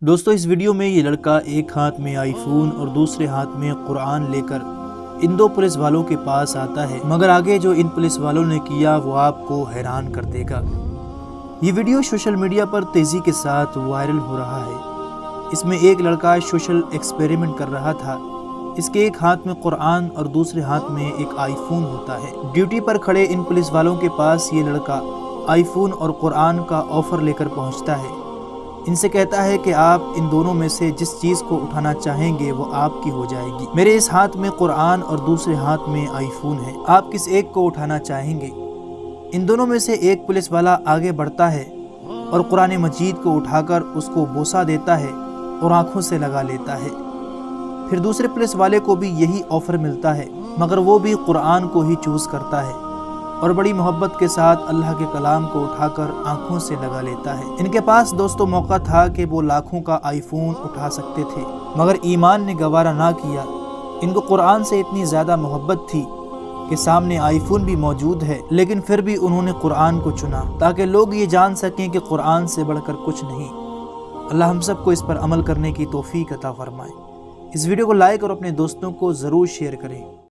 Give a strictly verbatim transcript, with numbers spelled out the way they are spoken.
دوستو اس ویڈیو میں یہ لڑکا ایک ہاتھ میں آئی فون اور دوسرے ہاتھ میں قرآن لے کر ان دو پولیس والوں کے پاس آتا ہے، مگر آگے جو ان پولیس والوں نے کیا وہ آپ کو حیران کر دے گا۔ یہ ویڈیو سوشل میڈیا پر تیزی کے ساتھ وائرل ہو رہا ہے۔ اس میں ایک لڑکا سوشل ایکسپیریمنٹ کر رہا تھا۔ اس کے ایک ہاتھ میں قرآن اور دوسرے ہاتھ میں ایک آئی فون ہوتا ہے۔ ڈیوٹی پر کھڑے ان پولیس والوں کے پاس یہ لڑکا آئی فون اور قرآن کا آفر لے کر پہنچتا ہے۔ ان سے کہتا ہے کہ آپ ان دونوں میں سے جس چیز کو اٹھانا چاہیں گے وہ آپ کی ہو جائے گی۔ میرے اس ہاتھ میں قرآن اور دوسرے ہاتھ میں آئی فون ہے، آپ کس ایک کو اٹھانا چاہیں گے؟ ان دونوں میں سے ایک پولیس والا آگے بڑھتا ہے اور قرآن مجید کو اٹھا کر اس کو بوسہ دیتا ہے اور آنکھوں سے لگا لیتا ہے۔ پھر دوسرے پولیس والے کو بھی یہی آفر ملتا ہے، مگر وہ بھی قرآن کو ہی چوز کرتا ہے اور بڑی محبت کے ساتھ اللہ کے کلام کو اٹھا کر آنکھوں سے لگا لیتا ہے۔ ان کے پاس دوستو موقع تھا کہ وہ لاکھوں کا آئی فون اٹھا سکتے تھے، مگر ایمان نے گوارا نہ کیا۔ ان کو قرآن سے اتنی زیادہ محبت تھی کہ سامنے آئی فون بھی موجود ہے، لیکن پھر بھی انہوں نے قرآن کو چنا تاکہ لوگ یہ جان سکیں کہ قرآن سے بڑھ کر کچھ نہیں۔ اللہ ہم سب کو اس پر عمل کرنے کی توفیق عطا فرمائے۔ اس ویڈیو کو لائک اور اپنے دوستوں کو ضرور شیئر کریں۔